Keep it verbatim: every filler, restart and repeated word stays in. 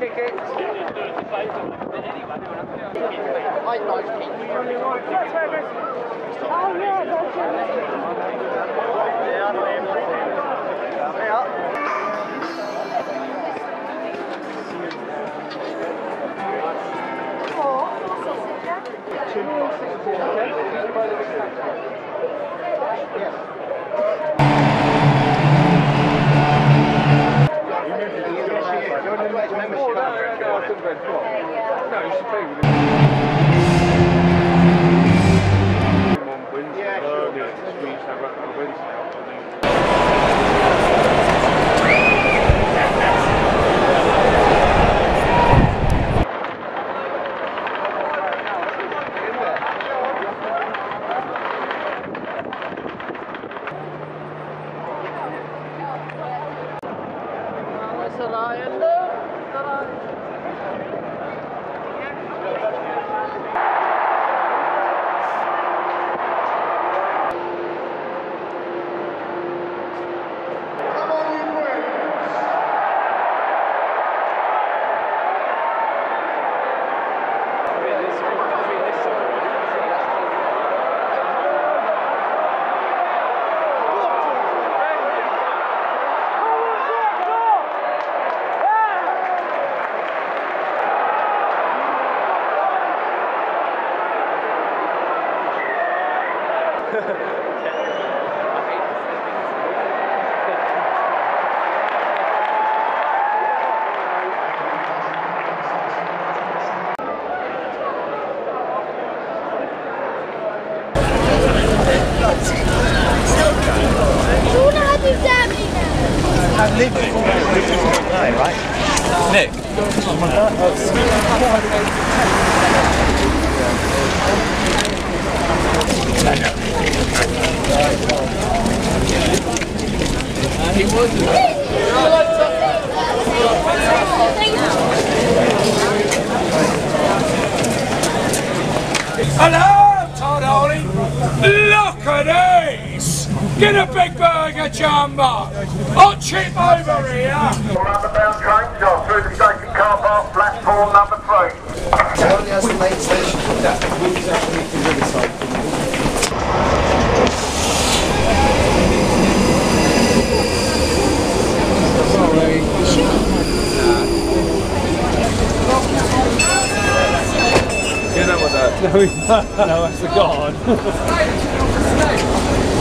tickets. I like it. Oh yeah, that's Nick. Hello, Todd Ollie. Look at these. Get a big burger, Jumbo. Hot chip over here. All underbound trains are through the station car park, platform number three. It only has the main station. You know what that? No, no, that's the god.